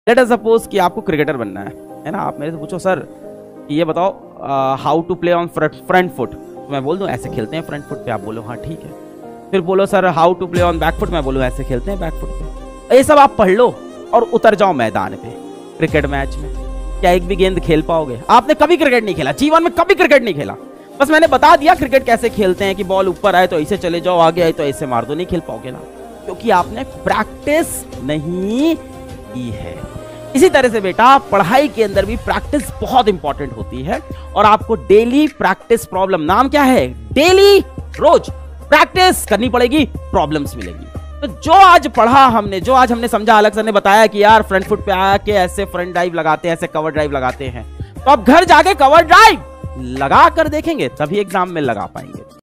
Let us suppose कि आपको cricketer बनना है ना। आप मेरे से पूछो सर ये बताओ how to play on front foot, तो मैं बोल दूं ऐसे खेलते हैं फ्रंट फुट पे, आप बोलो हाँ ठीक है। फिर बोलो sir how to play on back foot, मैं बोलूँ ऐसे खेलते हैं बैक फुट पे। ये सब आप पढ़ लो और उतर जाओ मैदान पे क्रिकेट मैच में। क्या एक भी गेंद खेल पाओगे? आपने कभी क्रिकेट नहीं खेला, जीवन में कभी क्रिकेट नहीं खेला। बस मैंने बता दिया क्रिकेट कैसे खेलते हैं कि बॉल ऊपर आए तो ऐसे चले जाओ, आगे आए तो ऐसे मार दो, नहीं खेल पाओगे ना, क्योंकि आपने प्रैक्टिस नहीं की है। इसी तरह से बेटा पढ़ाई के अंदर भी प्रैक्टिस बहुत इंपॉर्टेंट होती है और आपको डेली प्रैक्टिस प्रॉब्लम, नाम क्या है, डेली रोज प्रैक्टिस करनी पड़ेगी, प्रॉब्लम्स मिलेगी। तो जो आज पढ़ा हमने, जो आज हमने समझा, अलग सर ने बताया कि यार फ्रंट फुट पे आके ऐसे फ्रंट ड्राइव लगाते हैं, ऐसे कवर ड्राइव लगाते हैं, तो अब घर जाके कवर ड्राइव लगा कर देखेंगे, तभी एग्जाम में लगा पाएंगे।